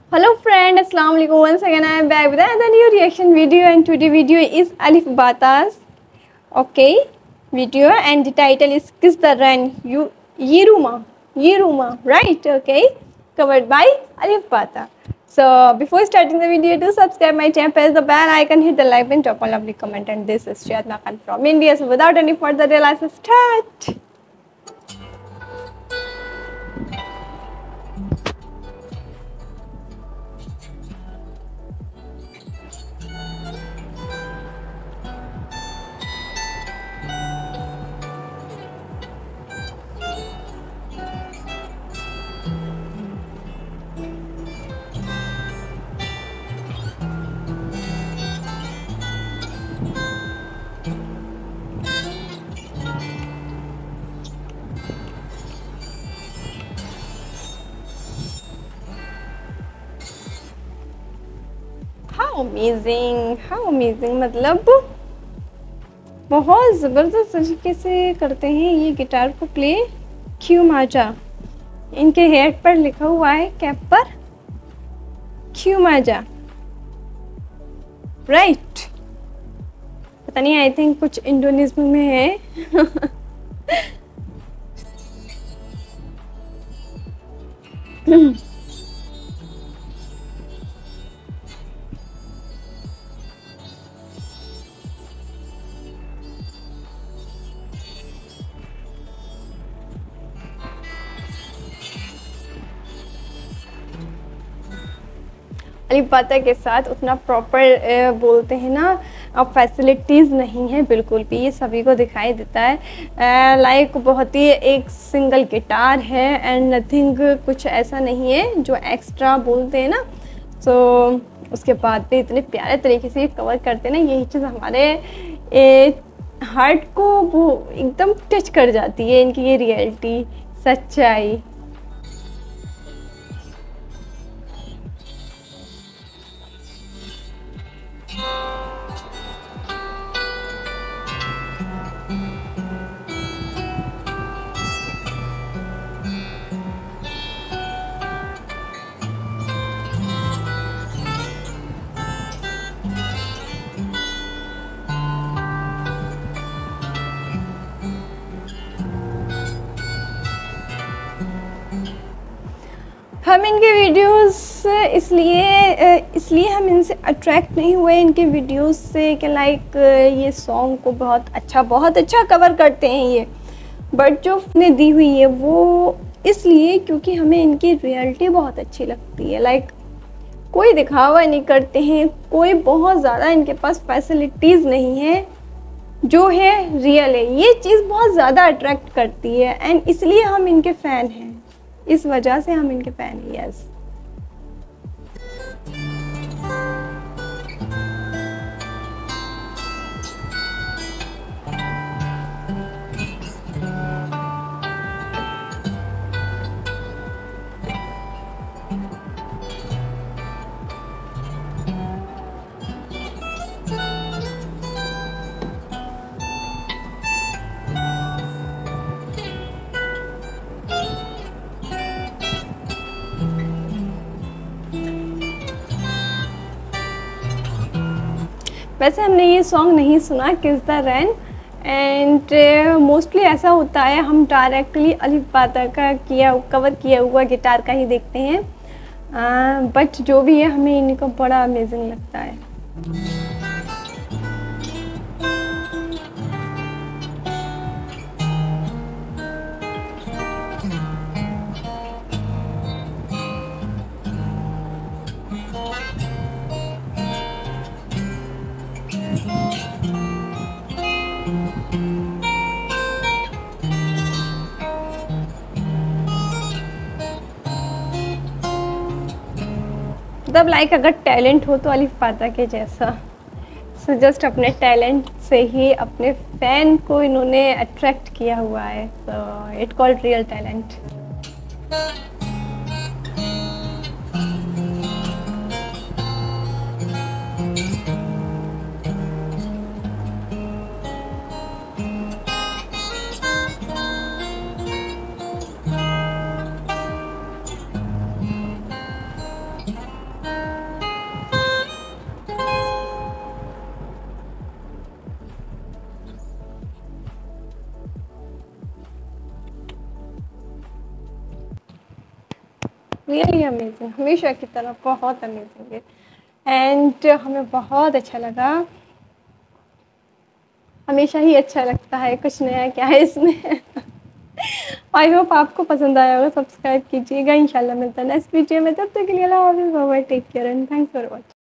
Hello friend, Assalamu alaikum. Once again I am back with another new reaction video, and today video is Alif Bata's video, and the title is Kiss the Rain Yiruma, right? Okay, covered by Alif Bata. So before starting the video, do subscribe my channel, press the bell icon, hit the like button, drop a lovely comment, and this is Shadna Khan from India. So without any further delay, let's start. How amazing, मतलब बहुत ज़बरदस्त तरीके से करते हैं ये guitar को play. Q माजा, इनके हेड पर लिखा हुआ है, कैप पर क्यू माजा, राइट। पता नहीं, आई थिंक कुछ इंडोनेशिया में है। अलिफ बाता के साथ उतना प्रॉपर बोलते हैं ना, अब फैसिलिटीज़ नहीं है बिल्कुल भी, ये सभी को दिखाई देता है। लाइक बहुत ही एक सिंगल गिटार है एंड नथिंग, कुछ ऐसा नहीं है जो एक्स्ट्रा बोलते हैं ना। तो उसके बाद भी इतने प्यारे तरीके से ये कवर करते हैं ना, यही चीज़ हमारे हार्ट को वो एकदम टच कर जाती है, इनकी ये रियलिटी, सच्चाई। हम इनके वीडियोस इसलिए हम इनसे अट्रैक्ट नहीं हुए इनके वीडियोस से कि लाइक ये सॉन्ग को बहुत अच्छा कवर करते हैं ये, बट जो ने दी हुई है वो इसलिए क्योंकि हमें इनकी रियलिटी बहुत अच्छी लगती है। लाइक कोई दिखावा नहीं करते हैं, कोई बहुत ज़्यादा इनके पास फैसिलिटीज़ नहीं है, जो है रियल है। ये चीज़ बहुत ज़्यादा अट्रैक्ट करती है एंड इसलिए हम इनके फ़ैन हैं, इस वजह से हम इनके फैन हैं। यस, वैसे हमने ये सॉन्ग नहीं सुना किस द रैन, एंड मोस्टली ऐसा होता है हम डायरेक्टली अलिफ बाता का कवर किया हुआ गिटार का ही देखते हैं, बट जो भी है हमें इनको बड़ा अमेजिंग लगता है। मतलब लाइक अगर टैलेंट हो तो अलिफ बाता के जैसा, सो जस्ट अपने टैलेंट से ही अपने फैन को इन्होंने अट्रैक्ट किया हुआ है, so it called real talent. Really amazing, हमेशा की तरह बहुत अमेजिंग है। एंड हमें बहुत अच्छा लगा, हमेशा ही अच्छा लगता है, कुछ नया क्या है इसमें। आई होप आपको पसंद आया होगा, सब्सक्राइब कीजिएगा। इंशाल्लाह मिलता है नेक्स्ट वीडियो में, तब तक के लिए अल्लाह हाफ़िज़, bye bye, take care and thanks for watching.